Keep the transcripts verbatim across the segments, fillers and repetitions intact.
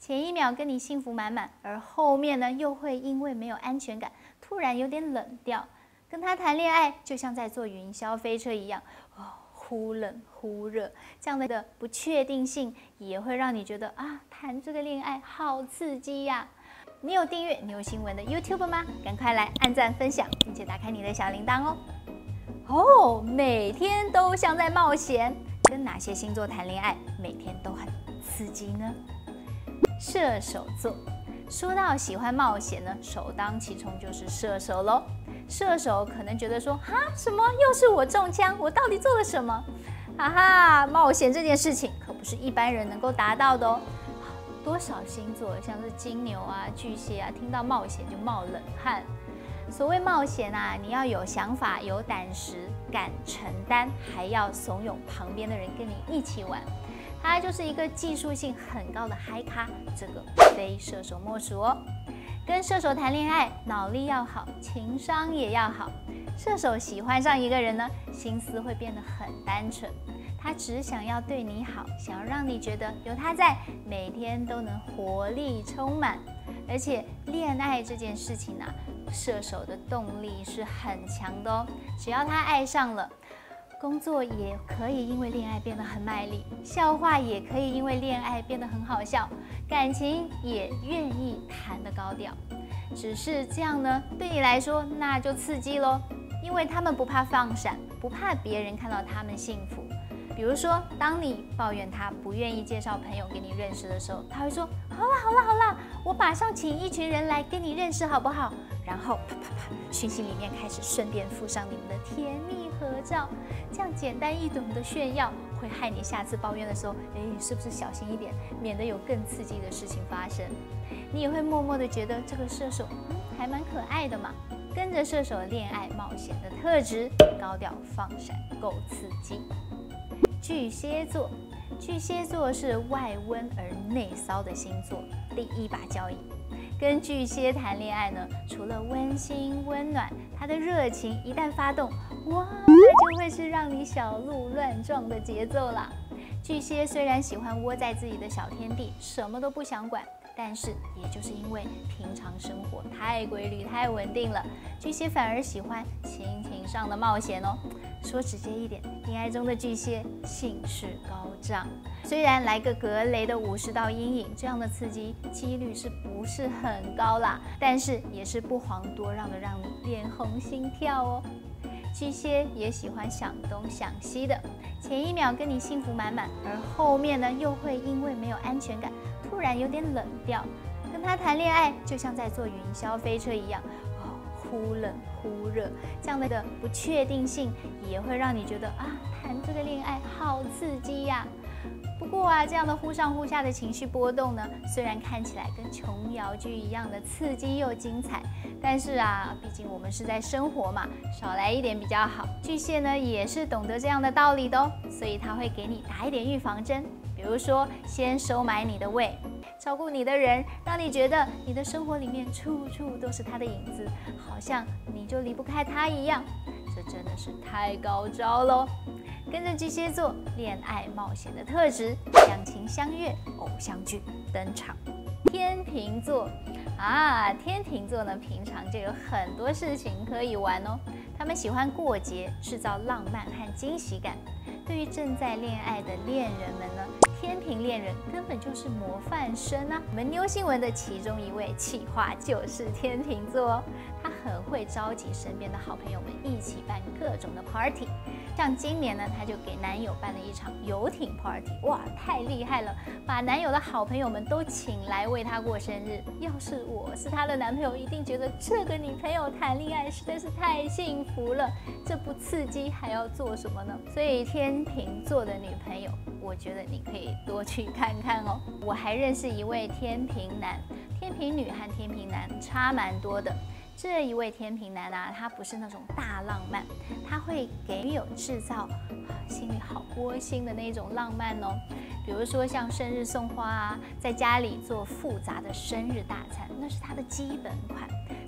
前一秒跟你幸福满满，而后面呢又会因为没有安全感，突然有点冷掉。跟他谈恋爱就像在坐云霄飞车一样，哦，忽冷忽热，这样的不确定性也会让你觉得啊，谈这个恋爱好刺激呀！你有订阅牛新闻的 YouTube 吗？赶快来按赞分享，并且打开你的小铃铛哦。哦，每天都像在冒险，跟哪些星座谈恋爱每天都很刺激呢？射手座，说到喜欢冒险呢，首当其冲就是射手喽。射手可能觉得说，哈，什么又是我中枪？我到底做了什么？哈哈，冒险这件事情可不是一般人能够达到的哦。多少星座像是金牛啊、巨蟹啊，听到冒险就冒冷汗。所谓冒险啊，你要有想法、有胆识、敢承担，还要怂恿旁边的人跟你一起玩。他就是一个技术性很高的嗨咖，这个非射手莫属哦。跟射手谈恋爱，脑力要好，情商也要好。射手喜欢上一个人呢，心思会变得很单纯，他只想要对你好，想要让你觉得有他在，每天都能活力充满。而且恋爱这件事情啊，射手的动力是很强的哦。只要他爱上了，工作也可以因为恋爱变得很卖力，笑话也可以因为恋爱变得很好笑，感情也愿意谈得高调。只是这样呢，对你来说那就刺激咯，因为他们不怕放闪，不怕别人看到他们幸福。比如说，当你抱怨他不愿意介绍朋友给你认识的时候，他会说：好啦好啦好啦，我马上请一群人来跟你认识好不好？然后啪啪啪，讯息里面开始顺便附上你们的甜蜜合照，这样简单易懂的炫耀，会害你下次抱怨的时候，哎，是不是小心一点，免得有更刺激的事情发生？你也会默默的觉得这个射手，嗯，还蛮可爱的嘛。跟着射手恋爱冒险的特质，高调放闪，够刺激。巨蟹座，巨蟹座是外温而内骚的星座，第一把交椅。跟巨蟹谈恋爱呢，除了温馨温暖，他的热情一旦发动，哇，那就会是让你小鹿乱撞的节奏啦。巨蟹虽然喜欢窝在自己的小天地，什么都不想管，但是也就是因为平常生活太规律、太稳定了，巨蟹反而喜欢亲情上的冒险哦。说直接一点，恋爱中的巨蟹兴致高涨，虽然来个格雷的五十道阴影，这样的刺激几率是不是很高啦？但是也是不遑多让的，让你脸红心跳哦。巨蟹也喜欢想东想西的，前一秒跟你幸福满满，而后面呢又会因为没有安全感，突然有点冷掉。跟他谈恋爱就像在坐云霄飞车一样，哦，忽冷忽热，这样的不确定性也会让你觉得啊，谈这个恋爱好刺激呀。不过啊，这样的忽上忽下的情绪波动呢，虽然看起来跟琼瑶剧一样的刺激又精彩，但是啊，毕竟我们是在生活嘛，少来一点比较好。巨蟹呢也是懂得这样的道理的哦，所以他会给你打一点预防针，比如说先收买你的胃，照顾你的人，让你觉得你的生活里面处处都是他的影子，好像你就离不开他一样。这真的是太高招喽！跟着巨蟹座恋爱冒险的特质，两情相悦，偶像剧登场。天秤座啊，天秤座呢，平常就有很多事情可以玩哦。他们喜欢过节，制造浪漫和惊喜感。对于正在恋爱的恋人们呢，天秤恋人根本就是模范生啊！我们妞新闻的其中一位企划就是天秤座哦，他很会召集身边的好朋友们一起办各种的 party。像今年呢，他就给男友办了一场游艇 party， 哇，太厉害了！把男友的好朋友们都请来为他过生日。要是我是他的男朋友，一定觉得这个女朋友谈恋爱实在是太幸福了，这不刺激还要做什么呢？所以天秤座的女朋友，我觉得你可以多去看看哦。我还认识一位天秤男，天秤女和天秤男差蛮多的。这一位天秤男啊，他不是那种大浪漫，他会给女友制造啊心里好窝心的那种浪漫哦。比如说像生日送花啊，在家里做复杂的生日大餐，那是他的基本款。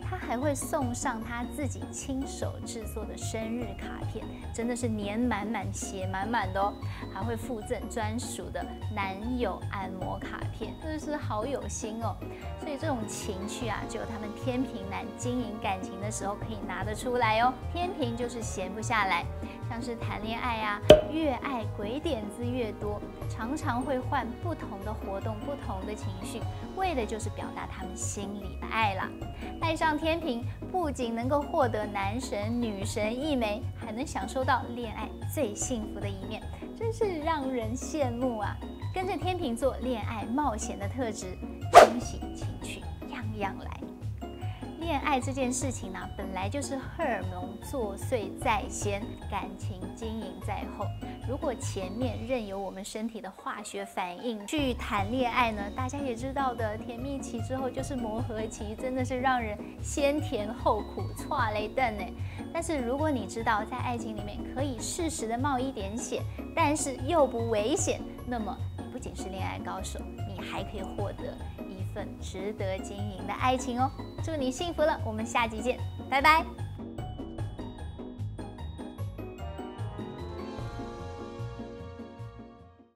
他还会送上他自己亲手制作的生日卡片，真的是粘满满、写满满的哦。还会附赠专属的男友按摩卡片，真的是好有心哦。所以这种情趣啊，只有他们天秤男经营感情的时候可以拿得出来哦。天秤就是闲不下来，像是谈恋爱啊，越爱鬼点子越多，常常会换不同的活动、不同的情绪，为的就是表达他们心里的爱啦。爱上天秤，不仅能够获得男神女神一枚，还能享受到恋爱最幸福的一面，真是让人羡慕啊！跟着天秤座恋爱冒险的特质，惊喜情趣样样来。恋爱这件事情呢、啊，本来就是荷尔蒙作祟在先，感情经营在后。如果前面任由我们身体的化学反应去谈恋爱呢，大家也知道的，甜蜜期之后就是磨合期，真的是让人先甜后苦，剉咧等呢。但是如果你知道在爱情里面可以适时的冒一点险，但是又不危险，那么你不仅是恋爱高手，你还可以获得一份值得经营的爱情哦。祝你幸福了，我们下集见，拜拜。